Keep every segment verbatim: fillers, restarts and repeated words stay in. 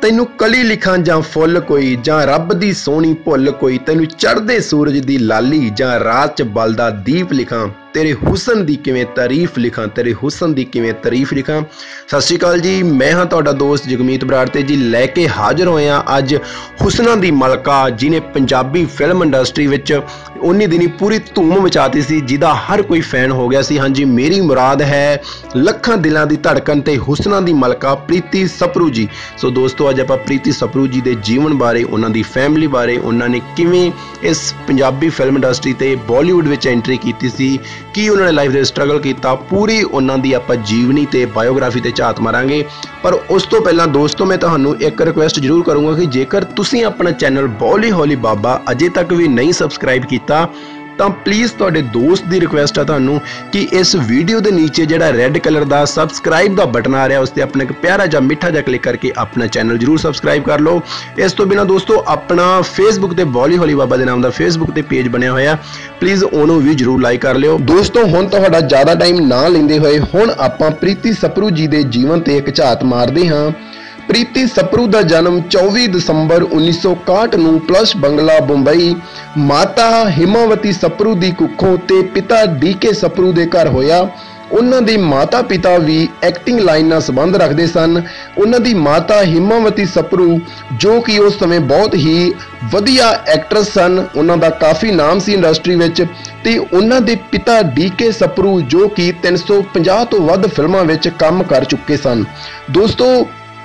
तैनू कली लिखां जां फुल कोई, जां रब दी सोहनी भुल कोई, तैनू चढ़दे सूरज दी लाली जां रात च बलदा दीप लिखां, तेरे हुसन दी किवें तारीफ लिखां, तेरे हुसन दी किवें तारीफ लिखां। सत श्री अकाल जी, मैं हाँ तुहाडा दोस्त जगमीत बराड़ ते जी लैके हाज़र होए हां अज हुसना दी मलका जिन्हें पंजाबी फिल्म इंडस्ट्री विच उन्नी दिनी पूरी धूम मचाती सी, जिहदा हर कोई फैन हो गया सी। हाँ जी, मेरी मुराद है लखां दिलां दी धड़कन ते हुसना दी मलका प्रीति सपरू जी। सो दोस्तों अज आपां प्रीति सपरू जी दे जीवन बारे, उन्हां दी फैमिली बारे, उन्हां ने किवें इस पंजाबी फिल्म इंडस्ट्री ते बॉलीवुड विच एंट्री कीती सी, की उन्होंने लाइफ दे स्ट्रगल किया, पूरी उन्हां दी आपां जीवनी ते बायोग्राफी ते झात मारांगे। पर उस तो पहला दोस्तों मैं तुहानूं एक रिक्वेस्ट जरूर करूँगा कि जेकर तुसीं अपना चैनल बॉली हॉली बाबा अजे तक भी नहीं सबसक्राइब किया तो प्लीज़ तुहाडे दोस्त की रिक्वेस्ट है तुहानूं कि इस वीडियो के नीचे जिहड़ा रेड कलर का सबसक्राइब का बटन आ रहा है उस पर अपना एक प्यारा जा मिठा जा क्लिक करके अपना चैनल जरूर सबसक्राइब कर लो। इस तो बिना दोस्तों अपना फेसबुक ते बॉली हॉली बाबा के नाम का फेसबुक ते पेज बनया होया, प्लीज़ उन्होंने भी जरूर लाइक कर लियो। दोस्तों हुण तुहाडा ज़्यादा टाइम ना लेंदे होए हुण आपां प्रीति सपरू जी के जीवन ते एक झात मारदे हां। प्रीति सपरू का जन्म चौबीस दसंबर उन्नीस सौ इकाहठ नूं प्लस बंगला मुंबई माता हिमावती सपरू की कुखों ते पिता डी के सपरू के घर होया। उन्हां दे माता पिता भी एक्टिंग लाइन नाल संबंध रखते सन। उन्हां दी माता हिमावती सपरू जो कि उस समय बहुत ही वधिया एक्ट्रेस सन, उन्हां दा काफ़ी नाम सी इंडस्ट्री विच, ते उन्हां दे पिता डी के सपरू जो कि तीन सौ पचास तो वध फिल्मां विच काम कर चुके सन। दोस्तों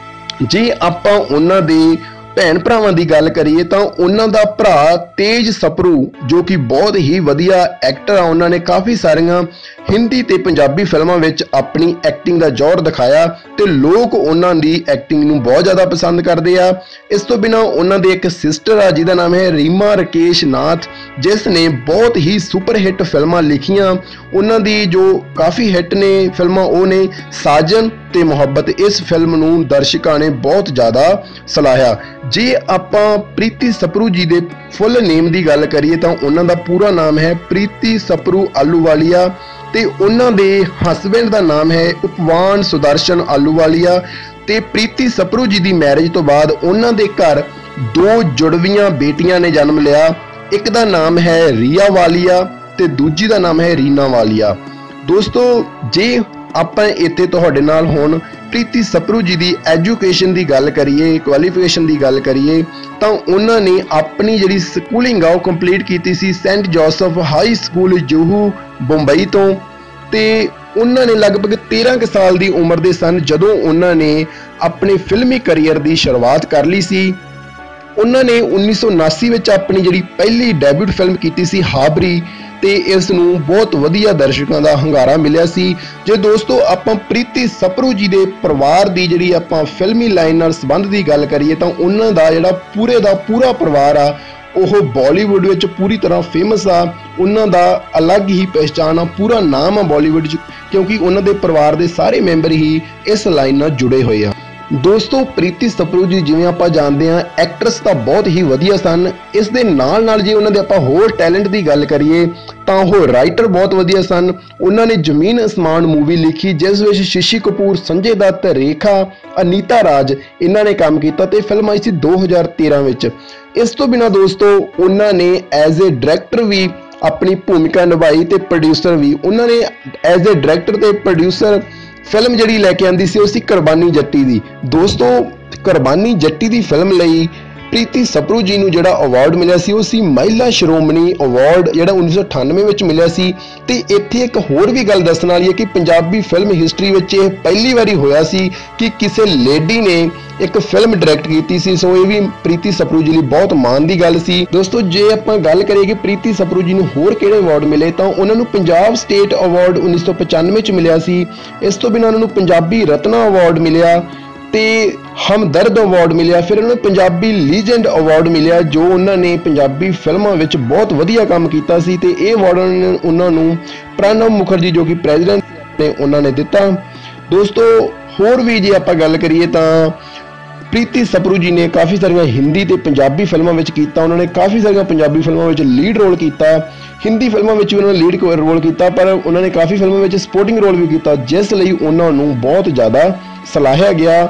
जे आपां उन्हां दे भैन भरावां दी गल करिए तो उन्हां दा भरा तेज सपरू जो कि बहुत ही वधिया एक्टर आ, उन्हां ने काफ़ी सारियां हिंदी ते पंजाबी फिल्मां विच अपनी एक्टिंग का जोर दिखाया ते लोग उन्हां दी एक्टिंग नूं बहुत ज़्यादा पसंद करते आ। इस तो बिना उन्हां दे एक सिस्टर आ जिहदा नाम है रीमा राकेश नाथ, जिस ने बहुत ही सुपर हिट फिल्मां लिखियां। उन्हां दी जो काफ़ी हिट ने फिल्मां वो ने साजन ते मुहब्बत। इस फिल्म नूं दर्शकों ने बहुत ज़्यादा सराहिया। जे आपां प्रीति सपरू जी दे फुल नेम की गल करिए तो उन्हां दा पूरा नाम है प्रीति सपरू आलूवालिया ते उन्हां दे हसबैंड का नाम है उपवान सुदर्शन आलूवालिया। ते प्रीति सपरू जी की मैरिज तो बाद उन्हां दे घर दो जुड़वियां बेटियां ने जन्म लिया। एक दा नाम है रिया वालिया ते दूजी का नाम है रीना वालिया। दोस्तों जे आपां इत्थे तुहाडे नाल हुण प्रीति सपरू जी की एजुकेशन की गल करिए, क्वालिफिकेशन की गल करिए तो उन्होंने अपनी जिहड़ी स्कूलिंग आ कंप्लीट की सी Saint Joseph high school Juhu Mumbai तो। ते उन्होंने लगभग तेरह साल की उम्र के सन जदों उन्होंने अपने फिल्मी करियर की शुरुआत कर ली सी। उन्होंने उन्नीस सौ उनासी में अपनी जिहड़ी पहली डेब्यूट फिल्म की सी हाबरी ते इस नूं बहुत वधिया दर्शकों का हंगारा मिलिया सी। जे दोस्तों आपां प्रीति सपरू जी दे परिवार की जिहड़ी आपां फिल्मी लाइन नाल संबंध की गल करिए तो उन्हां दा जिहड़ा पूरे दा पूरा परिवार आ ओह बॉलीवुड विच पूरी तरह फेमस आ। उन्हां दा अलग ही पहचान आ, पूरा नाम आ बॉलीवुड च, क्योंकि उन्हां दे परिवार दे सारे मैंबर ही इस लाइन नाल जुड़े हुए आ। दोस्तों प्रीति सपरू जी जिवें आपां जानते हैं एक्ट्रेस तो बहुत ही वधिया सन। इस दे नाल नाल जे उन्हां दे आपां होर टैलेंट की गल करिए तो वो राइटर बहुत वधिया सन। उन्होंने जमीन आसमान मूवी लिखी जिस विच शशि कपूर, संजय दत्त, रेखा, अनीता राज इन्हां ने काम किया ते फिल्म आई सी दो हज़ार तेरह विच। इस तो बिना दोस्तों उन्होंने एज ए डायरैक्टर भी अपनी भूमिका निभाई ते प्रोड्यूसर भी। उन्होंने एज ए डायरैक्टर ते प्रोड्यूसर फिल्म जिहड़ी लैके आंदी सी उसी कुरबानी जट्टी दी। दोस्तों कुरबानी जट्टी दी फिल्म लई प्रीति सपरू जी नूं जिहड़ा अवार्ड मिलिया सी वो सी महिला श्रोमणी अवार्ड जिहड़ा उन्नीस सौ अठानवे विच मिलिया सी। ते इत्थे एक होर भी गल दस्सण वाली है कि पंजाबी फिल्म हिस्टरी विच यह पहली बारी होया सी कि किसी लेडी ने एक फिल्म डायरैक्ट की सी। सो ये भी प्रीति सपरू जी लिए बहुत माण की गल सी। दोस्तों जे आपां गल करिए कि प्रीति सपरू जी नूं होर किहड़े अवार्ड मिले तो उन्होंने पंजाब स्टेट अवार्ड उन्नीस सौ पचानवे च मिलिया सी। इस तो बिना उन्होंने पंजाबी रत्ना अवार्ड मिलिया ते हमदर्द अवार्ड मिलिया। फिर उन्होंने पंजाबी लीजेंड अवार्ड मिलिया जो उन्होंने पंजाबी फिल्मों विच बहुत वधिया काम किया सी ते ये अवार्ड उन्होंने प्रणब मुखर्जी जो कि प्रेजिडेंट ने उन्होंने दिता। दोस्तों होर भी जे आपां गल करिए तो प्रीति सपरू जी ने काफ़ी सारिया हिंदी ते पंजाबी फिल्मों में किया। उन्होंने काफ़ी सारिया पंजाबी फिल्मों में लीड रोल किया, हिंदी फिल्मों में भी उन्होंने लीड रोल किया, पर उन्होंने काफ़ी फिल्मों में सपोर्टिंग रोल भी किया जिस लिए उन्होंने बहुत ज़्यादा सराहिया गया।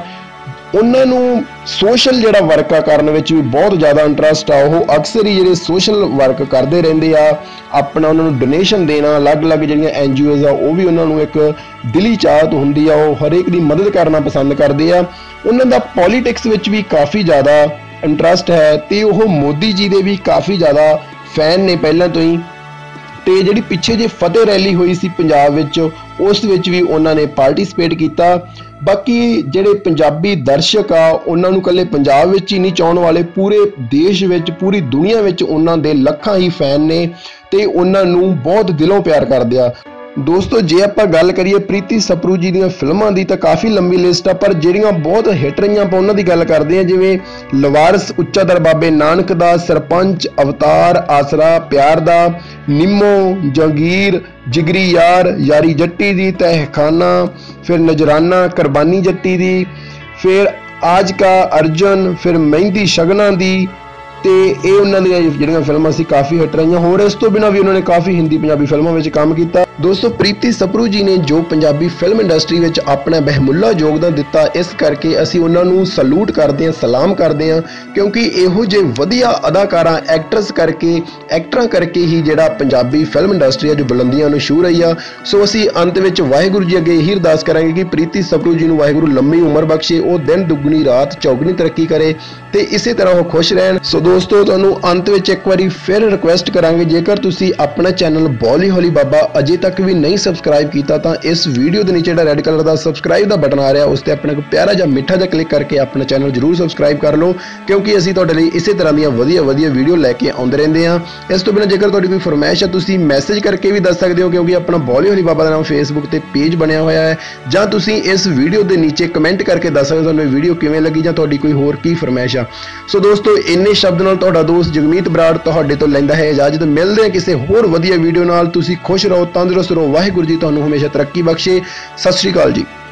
ਉਹਨਾਂ ਨੂੰ ਸੋਸ਼ਲ ਜਿਹੜਾ ਵਰਕ ਆ ਕਰਨ ਵਿੱਚ ਵੀ ਬਹੁਤ ਜ਼ਿਆਦਾ ਇੰਟਰਸਟ ਆ। ਉਹ ਅਕਸਰ ਹੀ ਜਿਹੜੇ ਸੋਸ਼ਲ ਵਰਕ ਕਰਦੇ ਰਹਿੰਦੇ ਆ, ਆਪਣਾ ਉਹਨਾਂ ਨੂੰ ਡੋਨੇਸ਼ਨ ਦੇਣਾ, ਅਲੱਗ-ਅਲੱਗ ਜਿਹੜੀਆਂ ਐਨ ਜੀ ਓਜ਼ ਆ ਉਹ ਵੀ ਉਹਨਾਂ ਨੂੰ ਇੱਕ ਦਿਲੀ ਚਾਹਤ ਹੁੰਦੀ ਆ, ਉਹ ਹਰੇਕ ਦੀ ਮਦਦ ਕਰਨਾ ਪਸੰਦ ਕਰਦੇ ਆ। ਉਹਨਾਂ ਦਾ ਪੋਲੀਟਿਕਸ ਵਿੱਚ ਵੀ ਕਾਫੀ ਜ਼ਿਆਦਾ ਇੰਟਰਸਟ ਹੈ ਤੇ ਉਹ ਮੋਦੀ ਜੀ ਦੇ ਵੀ ਕਾਫੀ ਜ਼ਿਆਦਾ ਫੈਨ ਨੇ ਪਹਿਲਾਂ ਤੋਂ ਹੀ। ਤੇ ਜਿਹੜੀ ਪਿੱਛੇ ਜੇ ਫਤਿਹ ਰੈਲੀ ਹੋਈ ਸੀ ਪੰਜਾਬ ਵਿੱਚ, ਉਸ ਵਿੱਚ ਵੀ ਉਹਨਾਂ ਨੇ ਪਾਰਟਿਸਿਪੇਟ ਕੀਤਾ। ਬਾਕੀ ਜਿਹੜੇ ਪੰਜਾਬੀ ਦਰਸ਼ਕ ਆ ਉਹਨਾਂ ਨੂੰ ਇਕੱਲੇ ਪੰਜਾਬ ਵਿੱਚ ਹੀ ਨਹੀਂ ਚਾਹੁਣ ਵਾਲੇ, ਪੂਰੇ ਦੇਸ਼ ਵਿੱਚ, ਪੂਰੀ ਦੁਨੀਆ ਵਿੱਚ ਉਹਨਾਂ ਦੇ ਲੱਖਾਂ ਹੀ ਫੈਨ ਨੇ ਤੇ ਉਹਨਾਂ ਨੂੰ ਬਹੁਤ ਦਿਲੋਂ ਪਿਆਰ ਕਰਦੇ ਆ। ਦੋਸਤੋ, ਜੇ ਆਪਾਂ ਗੱਲ ਕਰੀਏ ਪ੍ਰੀਤੀ ਸਪਰੂ ਜੀ ਦੀਆਂ ਫਿਲਮਾਂ ਦੀ ਤਾਂ ਕਾਫੀ ਲੰਬੀ ਲਿਸਟ ਆ, ਪਰ ਜਿਹੜੀਆਂ ਬਹੁਤ ਹਿੱਟ ਰਹੀਆਂ ਆਪਾਂ ਉਹਨਾਂ ਦੀ ਗੱਲ ਕਰਦੇ ਹਾਂ, ਜਿਵੇਂ ਲਵਾਰਸ, ਉੱਚਾ ਦਰ ਬਾਬੇ ਨਾਨਕ ਦਾ, ਸਰਪੰਚ, ਅਵਤਾਰ, ਆਸਰਾ, ਪਿਆਰ ਦਾ, ਨਿੰਮੋ, ਜੰਗੀਰ, ਜਿਗਰੀ ਯਾਰ, ਯਾਰੀ ਜੱਟੀ ਦੀ, ਤਹਿਖਾਨਾ, ਫਿਰ ਨਜਰਾਨਾ, ਕੁਰਬਾਨੀ ਜੱਟੀ ਦੀ, ਫਿਰ ਆਜ ਕਾ ਅਰਜਨ, ਫਿਰ ਮਹਿੰਦੀ ਸ਼ਗਨਾਂ ਦੀ। ਤੇ ਇਹ ਉਹਨਾਂ ਦੀਆਂ ਜਿਹੜੀਆਂ ਫਿਲਮਾਂ ਸੀ ਕਾਫੀ ਹਿੱਟ ਰਹੀਆਂ। ਹੋਰ ਇਸ ਤੋਂ ਬਿਨਾਂ ਵੀ ਉਹਨਾਂ ਨੇ ਕਾਫੀ ਹਿੰਦੀ ਪੰਜਾਬੀ ਫਿਲਮਾਂ ਵਿੱਚ ਕੰਮ ਕੀਤਾ। ਦੋਸਤੋ, ਪ੍ਰੀਤੀ ਸਪਰੂ ਜੀ ਨੇ ਜੋ ਪੰਜਾਬੀ ਫਿਲਮ ਇੰਡਸਟਰੀ ਵਿੱਚ ਆਪਣਾ ਬਹਿਮੁੱਲਾ ਯੋਗਦਾਨ ਦਿੱਤਾ, ਇਸ ਕਰਕੇ ਅਸੀਂ ਉਹਨਾਂ ਨੂੰ ਸਲੂਟ ਕਰਦੇ ਹਾਂ, ਸਲਾਮ ਕਰਦੇ ਹਾਂ, ਕਿਉਂਕਿ ਇਹੋ ਜਿਹੇ ਵਧੀਆ ਅਦਾਕਾਰਾਂ, ਐਕਟਰਸ ਕਰਕੇ, ਐਕਟਰਾਂ ਕਰਕੇ ਹੀ ਜਿਹੜਾ ਪੰਜਾਬੀ ਫਿਲਮ ਇੰਡਸਟਰੀ ਹੈ ਜੋ ਬੁਲੰਦੀਆਂ ਨੂੰ ਛੂਹ ਰਹੀ ਆ। ਸੋ ਅਸੀਂ ਅੰਤ ਵਿੱਚ ਵਾਹਿਗੁਰੂ ਜੀ ਅੱਗੇ ਇਹੀ ਅਰਦਾਸ ਕਰਾਂਗੇ ਕਿ ਪ੍ਰੀਤੀ ਸਪਰੂ ਜੀ ਨੂੰ ਵਾਹਿਗੁਰੂ ਲੰਮੀ ਉਮਰ ਬਖਸ਼ੇ, ਉਹ ਦਿਨ ਦੁੱਗਣੀ ਰਾਤ ਚੌਗੁਣੀ ਤਰੱਕੀ ਕਰੇ ਤੇ ਇਸੇ ਤਰ੍ਹਾਂ ਉਹ ਖੁਸ਼ ਰਹਿਣ। ਸੋ ਦੋਸਤੋ, ਤੁਹਾਨੂੰ ਅੰਤ ਵਿੱਚ ਇੱਕ ਵਾਰੀ ਫਿਰ ਰਿਕੁਐਸਟ ਕਰਾਂਗੇ, ਜੇਕਰ ਤੁਸੀਂ ਆਪਣਾ ਚੈਨਲ ਬੋਲੀ ਹੋਲੀ ਬਾਬਾ ਅਜੇ ਤੱਕ ਵੀ ਨਹੀਂ ਸਬਸਕ੍ਰਾਈਬ ਕੀਤਾ ਤਾਂ ਇਸ ਵੀਡੀਓ ਦੇ ਨੀਚੇ ਜਿਹੜਾ ਰੈੱਡ ਕਲਰ ਦਾ ਸਬਸਕ੍ਰਾਈਬ ਦਾ ਬਟਨ ਆ ਰਿਹਾ, ਉਸ ਤੇ ਆਪਣਾ ਇੱਕ ਪਿਆਰਾ ਜਿਹਾ ਮਿੱਠਾ ਜਿਹਾ ਕਲਿੱਕ ਕਰਕੇ ਆਪਣਾ ਚੈਨਲ ਜਰੂਰ ਸਬਸਕ੍ਰਾਈਬ ਕਰ ਲਓ, ਕਿਉਂਕਿ ਅਸੀਂ ਤੁਹਾਡੇ ਲਈ ਇਸੇ ਤਰ੍ਹਾਂ ਦੀਆਂ ਵਧੀਆ ਵਧੀਆ ਵੀਡੀਓ ਲੈ ਕੇ ਆਉਂਦੇ ਰਹਿੰਦੇ ਹਾਂ। ਇਸ ਤੋਂ ਬਿਨਾਂ ਜੇਕਰ ਤੁਹਾਡੀ ਕੋਈ ਫਰਮਾਇਸ਼ ਹੈ, ਤੁਸੀਂ ਮੈਸੇਜ ਕਰਕੇ ਵੀ ਦੱਸ ਸਕਦੇ ਹੋ, ਕਿਉਂਕਿ ਆਪਣਾ ਬੋਲੀ ਹੋਲੀ ਬਾਬਾ ਦਾ ਨਾਮ ਫੇਸਬੁੱਕ ਤੇ ਪੇਜ ਬਣਿਆ ਹੋਇਆ ਹੈ, ਜਾਂ ਤੁਸੀਂ ਇਸ ਵੀਡੀਓ ਦੇ ਨੀਚੇ ਕਮੈਂਟ ਕਰਕੇ ਦੱਸ ਸਕਦੇ ਹੋ ਤੁਹਾਨੂੰ ਇਹ ਵੀਡੀਓ ਕਿਵੇਂ ਲੱਗੀ ਜਾਂ ਤੁਹਾਡੀ ਕੋਈ ਹੋਰ ਕੀ ਫਰਮਾਇਸ਼ ਆ। ਸੋ ਦੋਸਤੋ, ਇੰਨੇ ਸ਼ਬਦ ਨਾਲ ਤੁਹਾਡਾ ਦੋਸਤ ਜਗਮੀਤ ਬਰਾੜ ਤੁਹਾਡੇ ਤੋਂ ਲੈਂਦਾ ਹੈ ਇਜਾਜ਼ਤ। ਮਿਲਦੇ ਹਾਂ ਕਿਸੇ ਹੋਰ ਵਧੀਆ ਵੀਡੀਓ ਨਾਲ। ਤੁਸੀਂ ਖੁਸ਼ ਰਹੋ, ਤੰਦਰੁਸਤ ਰਹੋ। ਵਾਹਿਗੁਰੂ ਜੀ ਤੁਹਾਨੂੰ ਹਮੇਸ਼ਾ ਤਰੱਕੀ ਬਖਸ਼ੇ। ਸਤਿ ਸ਼੍ਰੀ ਅਕਾਲ ਜੀ।